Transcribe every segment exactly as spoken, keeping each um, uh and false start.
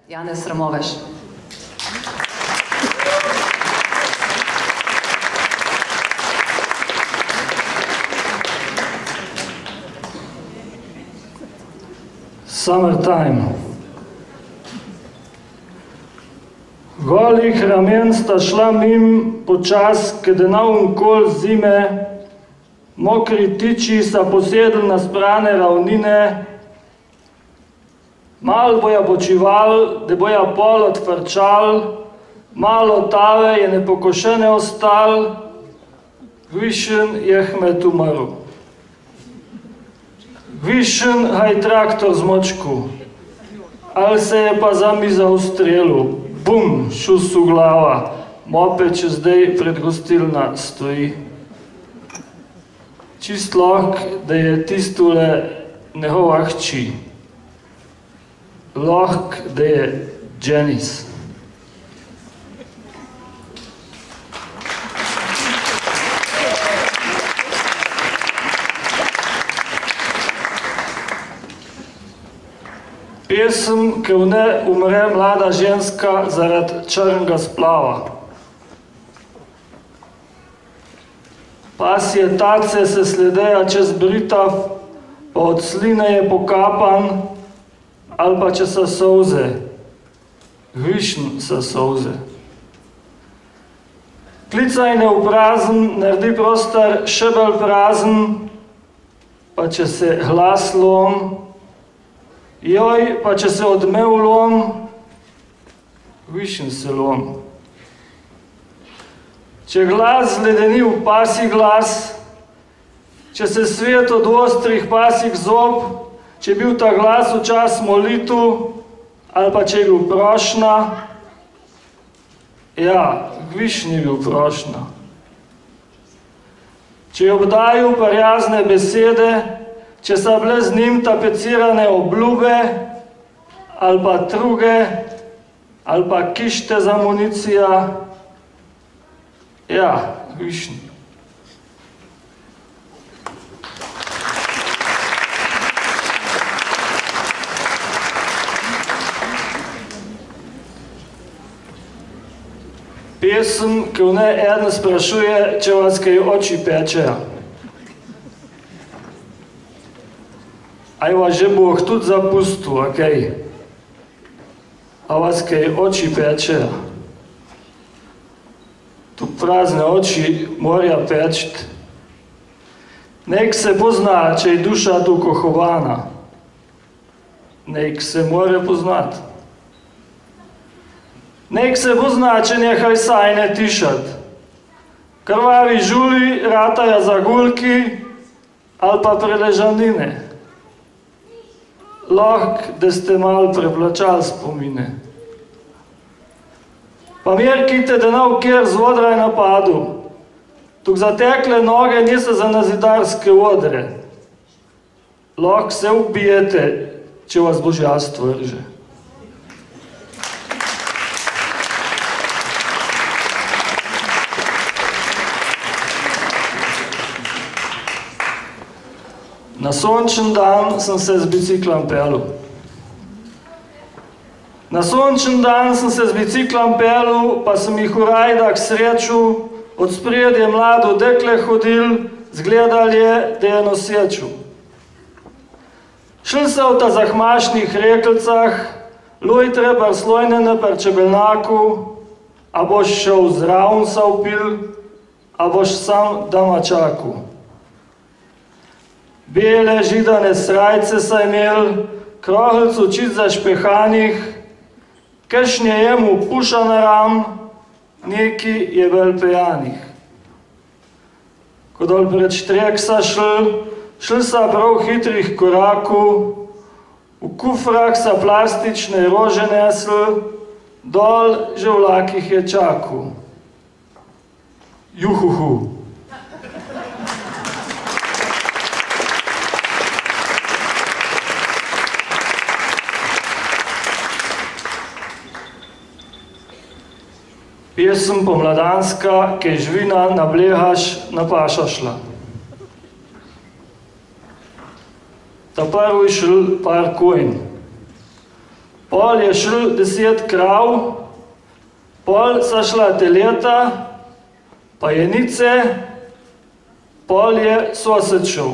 Janez Ramoveš. Summertime. Golih ramen sta šla mim počas, kede na unkol zime, mokri tiči sta posedli na sprane ravnine, mal boja počival, da boja pol odvrčal, malo tave je nepokošene ostal, Višen je Hmet umrl. Višen haj traktor zmočku, ali se je pa za mi zaustrelil. Bum, šus v glava, moped če zdaj pred gostilna stoji. Čist lahk, da je tistule njegova hči. Lahk, da je Janice. Pesem, ke v ne umre mlada ženska zaradi črnega splava. Pasje tace se sledeja čez britav, pa od sline je pokapan, ali pa če so solze. Višn so solze. Klicaj ne v prazen, naredi prostor še bolj prazen, pa če se glas lom, joj, pa če se odmev lom, višen se lom. Če glas zledeni v pasi glas, če se svet od ostrih pasih zob, če bil ta glas v čas molitu, ali pa če je bil prošnja, ja, višn je bil prošnja. Če je obdajal prijazne besede, če so bile z njim tapecirane obljube, ali pa truge, ali pa kište za municija, ja, višn. Pesem, ki v ne eden sprašuje, če vas kaj oči pečejo. Aj vas že Bog tudi zapustil, okej? A vas kaj oči pečejo? Tu prazne oči morajo pečiti. Nek se pozna, če je duša tu kohovana. Nek se more poznati. Nek se pozna, če nehaj sajne tišati. Krvavi žuli ratajo zagulki ali pa preležanine. Lahk, da ste malo preplačali spomine. Pa merkite, da nav kjer z odraj napadu. Tuk zatekle noge niso za nazidarske odre. Lahk se ubijete, če vas božjstvo rže. Na sončen dan sem se z biciklom pelil. Na sončen dan sem se z biciklom pelil, pa sem jih v rajdah sreču, od spredje mlado dekle hodil, zgledal je, da je noseču. Šli se v ta zahmašnih rekelcah, lojtre par slojnene par čebelnaku, a boš šel zravn sa upil, a boš sam doma čaku. Bele židane srajce sa imel, krohlc očit zašpehanih, kešnje jemu puša na ram, neki je vel pejanih. Ko dol pred štrek sa šel, šli sa prav hitrih koraku, v kufrah sa plastične rože nesl, dol že v lakih je čaku. Juhuhu. Pesem pomladanska, ke žvina na blehaš na paša šla. Ta prvi šel par kojn. Pol je šlo deset krav, pol so šla teleta, pa jenice, pol je sosed šel.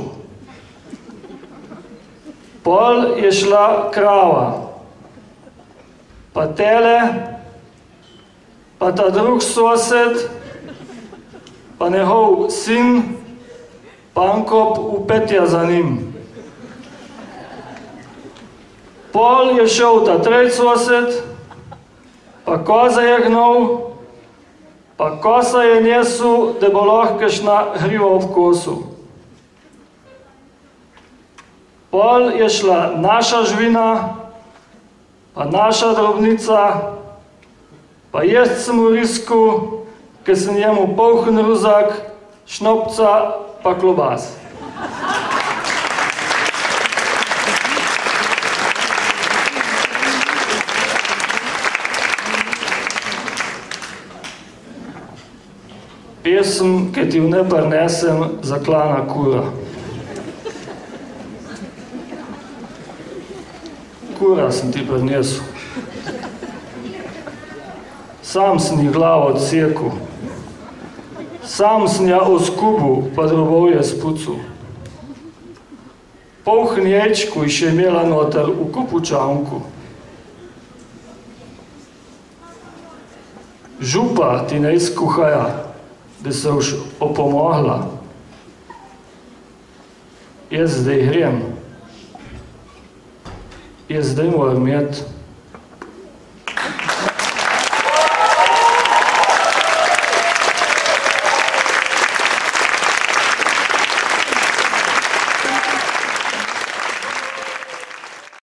Pol je šla krava, pa tele, pa ta drug sosed, pa njegov sin, pankop upetja za njim. Pol je šel ta tretji sosed, pa koza je gnal, pa kosa je nesel, da bo lahko kakšna hriva v kosu. Pol je šla naša žvina, pa naša drobnica, pa jest sem v risku, ker sem njemu polhen ruzak, šnopca pa klobas. Pesem, ki ti jo ne prinesem, zaklana kura. Kura sem ti prinesel. Sam sem ji glavo odsekal. Sam sem ja oskubil, pa drobovje spucal. Polhen ječku je še imela noter v kupu čanku. Župa ti ne izkuhaja, da se už opomogla. Jaz zdaj grem. Jaz zdaj moram imeti